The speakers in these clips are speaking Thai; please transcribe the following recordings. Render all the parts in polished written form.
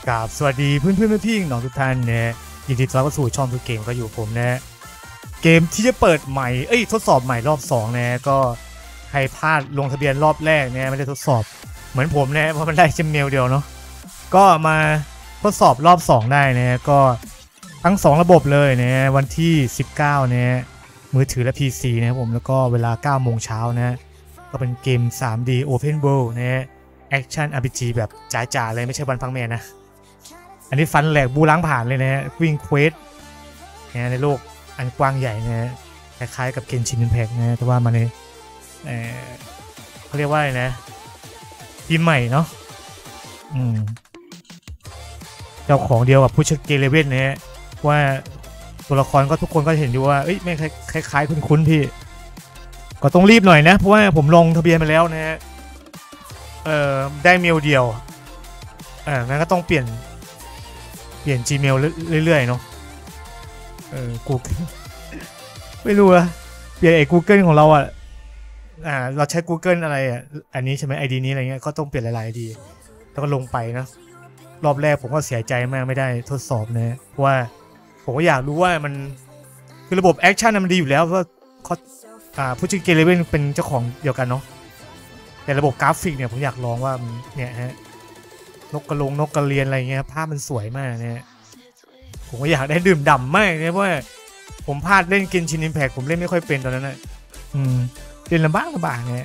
กับสวัสดีเพื่อนพี่น้องทุกท่านนะยินดีต้อนรับเข้าสู่ช่องทุกเกมก็อยู่ผมนะเกมที่จะเปิดใหม่ทดสอบใหม่รอบ2นะก็ใครพลาดลงทะเบียนรอบแรกเนี่ยไม่ได้ทดสอบเหมือนผมนะเพราะมันได้แค่เมลเดียวเนาะก็มาทดสอบรอบ2ได้นะก็ทั้ง2ระบบเลยนะวันที่19นะมือถือและ PC นะครับผมแล้วก็เวลา 9 โมงเช้านะก็เป็นเกม 3D Open World นะแอคชั่น RPG แบบจ๋าๆเลยไม่ใช่วันพังแม่นะอันนี้ฟันแหลกบูล้างผ่านเลยนะฮะวิ่งเควสนะในโลกอันกว้างใหญ่นะคล้ายๆกับเกนชินอิมแพคนะแต่ว่ามันเขาเรียกว่าอะไรนะทีมใหม่เนาะเจ้าของเดียวกับผู้ชักเกเลเว่นนะฮะว่าตัวละครก็ทุกคนก็เห็นอยู่ว่าไม่คล้ายๆคุ้นๆพี่ก็ต้องรีบหน่อยนะเพราะว่าผมลงทะเบียนไปแล้วนะฮะได้เมลเดียวงั้นก็ต้องเปลี่ยนGmail เรื่อยๆเนาะGoogle ไม่รู้อะเปลี่ยนGoogle ของเราเราใช้ Google อะไรอันนี้ใช่ไหม ID นี้อะไรเงี้ยก็ต้องเปลี่ยนหลายๆ ID แล้วก็ลงไปนะรอบแรกผมก็เสียใจมากไม่ได้ทดสอบนะเพราะว่าผมก็อยากรู้ว่ามันคือระบบแอคชั่นมันดีอยู่แล้วเพราะเขาผู้ชื่อเกเลเว่นเป็นเจ้าของเดียวกันเนาะแต่ระบบกราฟิกเนี่ยผมอยากลองว่าเนี่ยฮะนกกระเรียนอะไรเงี้ยภาพมันสวยมากเนี่ยผมก็อยากได้ดื่มด่ำมากเนี่ยเพราะว่าผมพลาดเล่นเกนชินอิมแพคผมเล่นไม่ค่อยเป็นตอนนั้นนะเล่นลำบากเนี่ย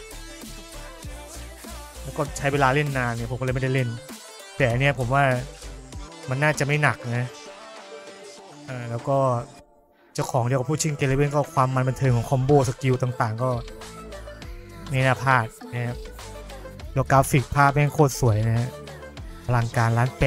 แล้วก็ใช้เวลาเล่นนานเนี่ยผมก็เลยไม่ได้เล่นแต่เนี่ยผมว่ามันน่าจะไม่หนักนะแล้วก็เจ้าของเดียวกับผู้ชิงเกเลเว่นก็ความมันบันเทิงของคอมโบสกิลต่างๆก็ไม่น่าพลาดนะครับแล้วกราฟิกภาพแม่งโคตรสวยนะฮะพลังการล้าน8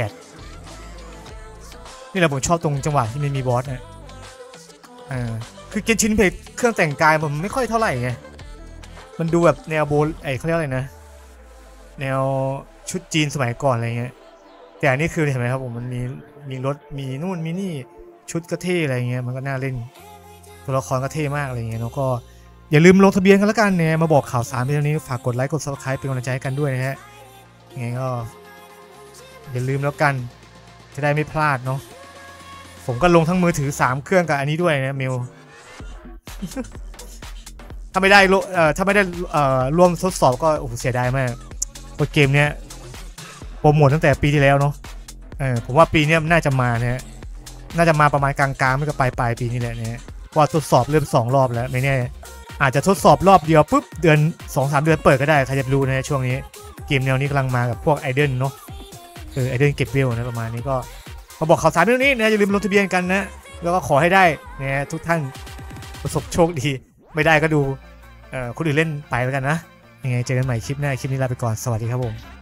นี่แหละผมชอบตรงจังหวะที่มันมีบอสนะคือเกนชินเพจเครื่องแต่งกายผมไม่ค่อยเท่าไหร่ไงมันดูแบบแนวโบเขาเรียกอะไรนะแนวชุดจีนสมัยก่อนอะไรเงี้ยแต่อันนี้คือเห็นไหมครับผมมันมีรถมีนู่นมีนี่ชุดก็เท่อะไรเงี้ยมันก็น่าเล่นตัวละครก็เท่มากอะไรเงี้ยแล้วก็อย่าลืมลงทะเบียนกันแล้วกันเนี่ยมาบอกข่าวสารในวันนี้ฝากกดไลค์กด Subscribe เป็นกำลังใจให้กันด้วยนะฮะยังไงก็อย่าลืมแล้วกันจะได้ไม่พลาดเนาะผมก็ลงทั้งมือถือ3เครื่องกับอันนี้ด้วยนะเมล ถ้าไม่ได้ร่วมทดสอบก็โอ้โหเสียดายมากเพราะเกมเนี้ยโปรโมทตั้งแต่ปีที่แล้วเนาะผมว่าปีนี้น่าจะมานะน่าจะมาประมาณกลางๆไม่ก็ปลายปีนี้แหละเนี่ยว่าทดสอบเริ่ม2รอบแล้วไม่แน่อาจจะทดสอบรอบเดียวปุ๊บเดือน 2-3 เดือนเปิดก็ได้ใครจะรู้นะช่วงนี้เกมแนวนี้กำลังมากับพวกไอเดนเนาะไอเดนเก็บเวลนะประมาณนี้ก็มาบอกข่าวสารเรื่องนี้นะอย่าลืมลงทะเบียนกันนะแล้วก็ขอให้ได้นะทุกท่านประสบโชคดีไม่ได้ก็ดูคนอื่นเล่นไปแล้วกันนะยังไงเจอกันใหม่คลิปหน้าคลิปนี้ลาไปก่อนสวัสดีครับผม